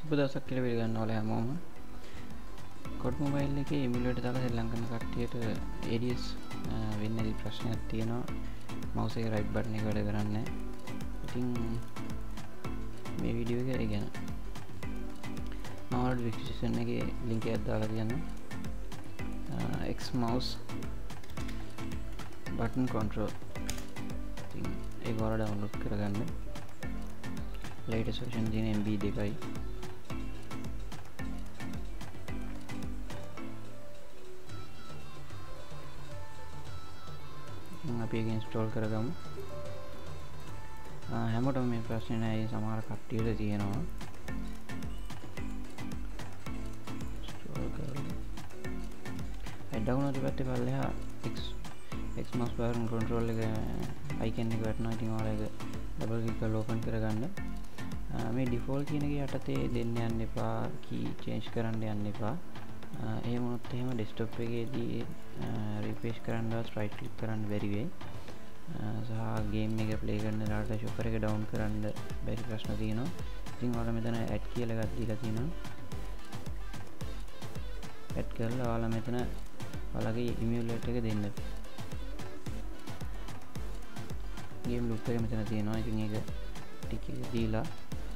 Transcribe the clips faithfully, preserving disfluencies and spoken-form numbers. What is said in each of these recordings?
සුබ දවසක් කියලා පිළිගන්න ඕල හැමෝම. කොඩ් මොබයිල් එකේ එමුලේටර් දාලා ශ්‍රී ලංකන් කට්ටියට A D S වෙන්න ඇති ප්‍රශ්නයක් තියෙනවා. mouse එකේ right button එක වැඩ කරන්නේ නැහැ. ඉතින් මේ වීඩියෝ එක ඒ ගැන මම ඔයාලට description එකේ link එකක් දාලා තියන්නම්. X mouse button control. ඉතින් ඒක ඔයාලා download කරගන්න. latest version තියෙන M B දෙකයි. අපි ඒක install කරගමු. හැමෝටම මේ ප්‍රශ්නේ නෑ, සමහර කට්ටියට තියෙනවා. install කරලා ඒ download පැත්තේ බලලා X X mouse button control එක icon එක වටනවා. ඉතින් ඔයාලා ඒක double click කරලා open කරගන්න. මේ default කියන එක යටතේ දෙන්න යන්න එපා, key change කරන්න යන්න එපා. එහෙම වුණොත් එහෙම desktop එකේදී refresh කරන්නවත් right click කරන්න බැරි වෙයි. සහ game එක play කරන වෙලාවට shopper එක down කරන්න බැරි ප්‍රශ්න තියෙනවා. ඉතින් ඔයාලා මෙතන add කියලා එකක් දීලා තියෙනවා. add කරලා ඔයාලා මෙතන ඔයාලගේ emulator එක දෙන්න. game loop එක මෙතන තියෙනවා. ඉතින් ඒක ටික එක දීලා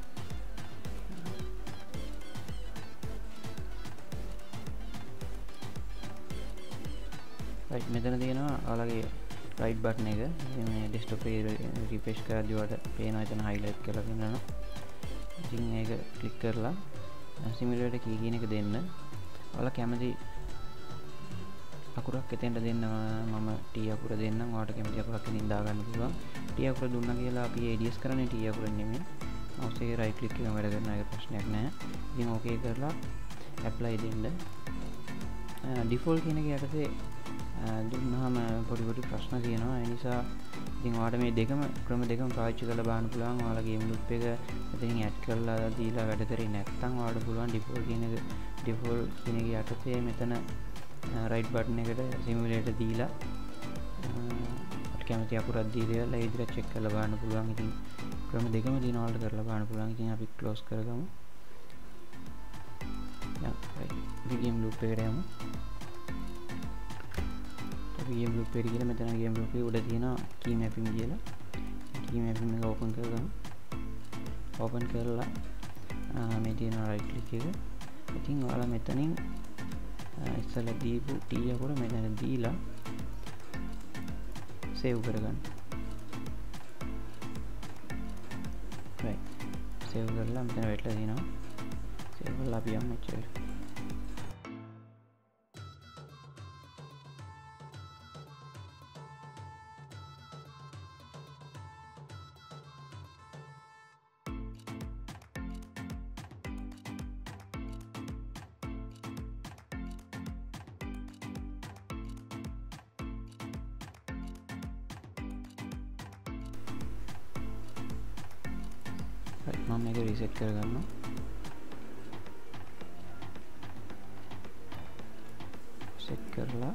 right මෙතන තියෙනවා ඔයාලගේ right button එක. මේ desktop එකේ refresh කරද්දී ඔයාලට පේනවා එතන highlight කරලා තියෙනවා. ඉතින් ඒක click කරලා simulator key කියන එක දෙන්න. ඔයාලා කැමති අකුරක් එතෙන්ට දෙන්න. මම T අකුර දෙන්නම්. ඔයාලට කැමති අකුරක් එතනින් දාගන්න පුළුවන්. T අකුර දුන්නා කියලා අපි A D S කරන්නේ T අකුර නෙමෙයි. mouse එකේ right click එකෙන් වැඩ කරන එක ප්‍රශ්නයක් නැහැ. ඉතින් okay කරලා apply දෙන්න. default කියන එක යටතේ දුන්නාම පොඩි පොඩි ප්‍රශ්න තියෙනවා. ඒ නිසා ඉතින් ඔයාලට මේ දෙකම ක්‍රම දෙකම පාවිච්චි කරලා බලන්න පුළුවන්. ඔයාලා game loop එක මෙතනින් add කරලා දීලා වැඩ කරේ නැත්නම් ඔයාලට පුළුවන් default කියන එක default කියන එක යටතේ මෙතන right button එකට simulator දීලා අපිට කැමති අකුරක් දීලා ඒ විදිහට check කරලා බලන්න පුළුවන්. ඉතින් ක්‍රම දෙකම දින වලට කරලා බලන්න පුළුවන්. ඉතින් අපි close කරගමු. දැන් right game loop එකට යමු. game loop එක කියලා මෙතන game loop එකේ උඩ තියෙනවා key mapping කියලා. key mapping එක open කරගමු. open කරලා මේ තියෙන right click එක. ඉතින් ඔයාලා මෙතනින් ඉස්සෙල්ලා දීපු T අකුර මෙතන දීලා save කරගන්න. right save කරලා මෙතන වැටලා තියෙනවා. save කරලා අපි යමු එච්චරයි. මම මේක රීසෙට් කරගන්නවා. සෙට් කරලා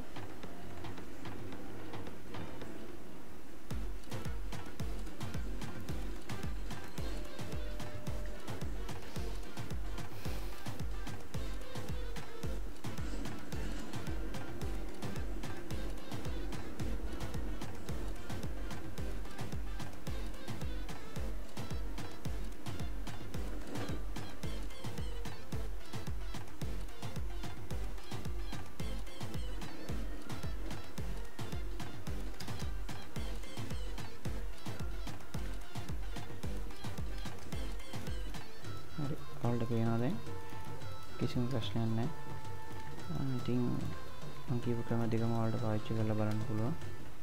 ඔයාලට පේනවා දැන් කිසිම ප්‍රශ්නයක් නැහැ. ඉතින් මම කියපු ක්‍රම දෙකම ඔයාලට පාවිච්චි කරලා බලන්න පුළුවන්.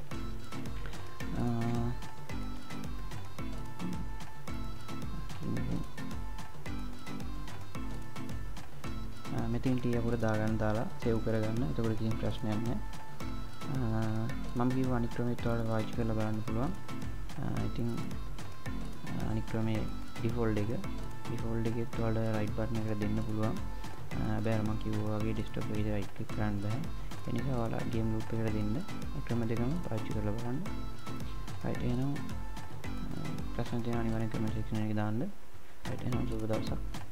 මෙතන T අකුර දාගන්න දාලා සේව් කරගන්න. එතකොට කිසිම ප්‍රශ්නයක් නැහැ. මම කියපු අනිත් ක්‍රමෙත් ඔයාලට පාවිච්චි කරලා බලන්න පුළුවන්. ඉතින් අනිත් ක්‍රමේ default එක default එකෙත් ඔයාලට right button එකට දෙන්න පුළුවන්. හැබැයි මම කිව්වා වගේ desktop එකේ right click කරන්න බෑ. ඒ නිසා ඔයාලා game loop එකට දෙන්න. මේ ක්‍රම දෙකම පාවිච්චි කරලා බලන්න. right එහෙනම් ප්‍රශ්න තියෙනවා අනිවාර්යෙන් comment section එකේ දාන්න. right එහෙනම් සුබ දවසක්.